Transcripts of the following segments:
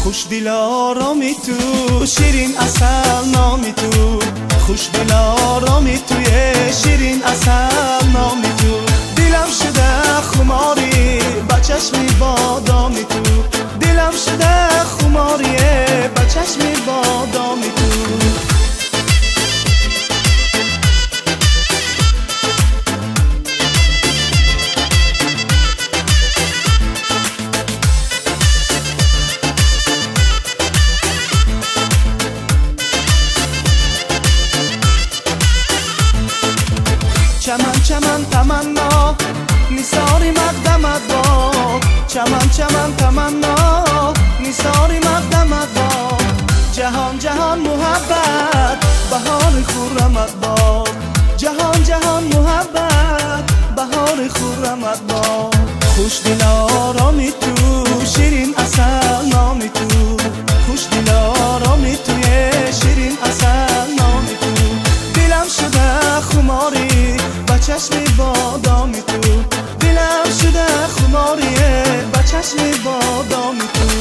خوش دل آرامی تو، شیرین عسل نامی تو. خوش دل آرامی توی شیرین عسل نامی تو. دلم شده خماری با چشمی بادامی تو. دلم شده خماری با چشمی بادامی تو. چمن چمن تمنا نثاری مقدمت با. چمن چمن تمنا نثاری مقدمت با. جهان جهان محبت بهار خرمت با. جهان جهان محبت بهار خرمت با. خوش دل آرامی تو، شیرین عسل نامی تو. خوش دل آرامی توی شیرین عسل نامی تو. دلم شده خماری با چشمی بادامی تو. دلم شده خماریه با چشمی بادامی تو.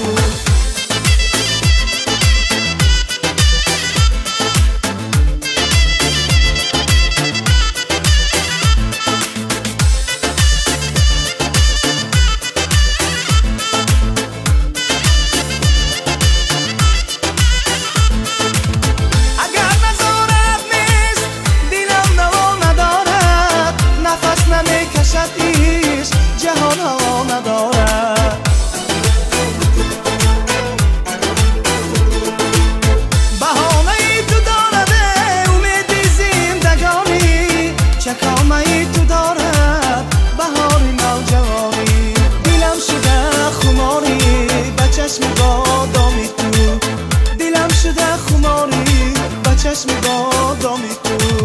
جهان ها ندارد بهانه ای تو دارد امید زندگانی. چکامه ای تو دارد بهار نوجوانی. دلم شده خماری با چشم بادامی تو. دلم شده خماری با چشم بادامی تو.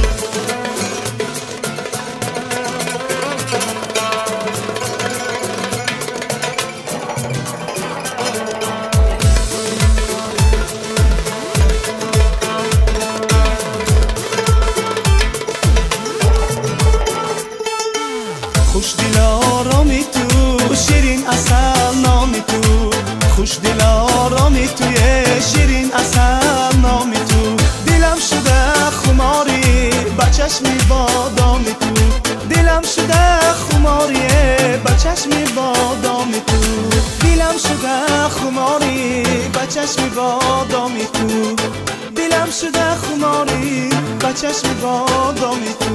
خوش دل آرامی تو، شیرین عسل نامی تو. خوش دل آرامی توی شیرین عسل نامی تو. دلم شده خماری با چشمی بادامی تو. دلم شده خماری با چشمی بادامی تو. دلم شده خماری با چشمی بادامی تو. دلم شده خماری با چشمی بادامی تو.